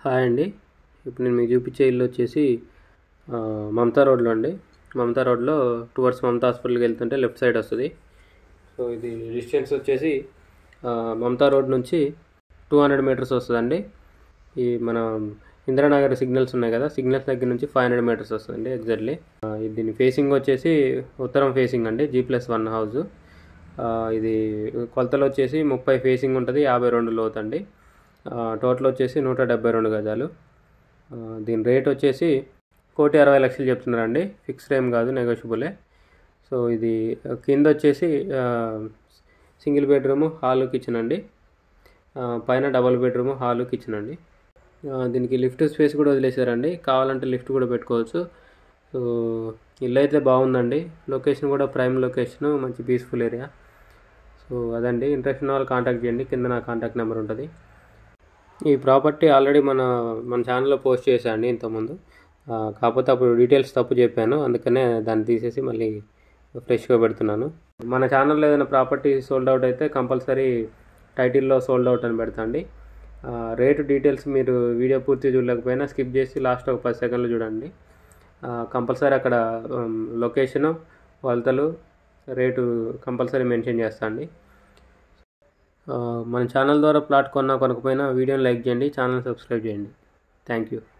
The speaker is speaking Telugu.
హాయ్ అండి. ఇప్పుడు నేను మీకు చూపించే ఇల్లు వచ్చేసి మమతా రోడ్లో అండి. మమతా రోడ్లో టువర్డ్స్ మమతా హాస్పిటల్కి వెళ్తుంటే లెఫ్ట్ సైడ్ వస్తుంది. సో ఇది డిస్టెన్స్ వచ్చేసి మమతా రోడ్ నుంచి 200 మీటర్స్ వస్తుందండి. ఈ మన ఇందిరానగర్ సిగ్నల్స్ ఉన్నాయి కదా, సిగ్నల్స్ దగ్గర నుంచి 500 మీటర్స్ వస్తుందండి ఎగ్జాక్ట్లీ. దీని ఫేసింగ్ వచ్చేసి ఉత్తరం ఫేసింగ్ అండి, G+1 హౌస్. ఇది కొలతలు వచ్చేసి 30 ఫేసింగ్ ఉంటుంది, 52 లోతు అండి. టోటల్ వచ్చేసి 172 గజాలు. దీని రేట్ వచ్చేసి 1,60,00,000 చెప్తున్నారండి. ఫిక్స్డ్ ఏం కాదు, నెగోషియబులే. సో ఇది కింద వచ్చేసి సింగిల్ బెడ్రూము హాలు కిచెన్ అండి, పైన డబుల్ బెడ్రూము హాలు కిచెన్ అండి. దీనికి లిఫ్ట్ స్పేస్ కూడా వదిలేశారండి, కావాలంటే లిఫ్ట్ కూడా పెట్టుకోవచ్చు. సో ఇల్లు అయితే బాగుందండి. లొకేషన్ కూడా ప్రైమ్ లొకేషను, మంచి పీస్ఫుల్ ఏరియా. సో అదండి. ఇంట్రెస్ట్ ఉన్న వాళ్ళు కాంటాక్ట్ చేయండి, కింద నా కాంటాక్ట్ నెంబర్ ఉంటుంది. ఈ ప్రాపర్టీ ఆల్రెడీ మన ఛానల్లో పోస్ట్ చేశాను ఇంతకుముందు, కాకపోతే అప్పుడు డీటెయిల్స్ తప్పు చెప్పాను, అందుకనే దాన్ని తీసేసి మళ్ళీ ఫ్రెష్గా పెడుతున్నాను. మన ఛానల్లో ఏదైనా ప్రాపర్టీ సోల్డ్ అవుట్ అయితే కంపల్సరీ టైటిల్లో సోల్డ్ అవుట్ అని పెడతాండి. రేటు డీటెయిల్స్ మీరు వీడియో పూర్తి చూడలేకపోయినా స్కిప్ చేసి లాస్ట్ ఒక 10 సెకండ్లు చూడండి. కంపల్సరీ అక్కడ లొకేషను, కొలతలు, రేటు కంపల్సరీ మెన్షన్ చేస్తా అండి. మన ఛానల్ ద్వారా ప్లాట్ కొనకపోయినా వీడియోని లైక్ చేయండి, ఛానల్ సబ్స్క్రైబ్ చేయండి. Thank you.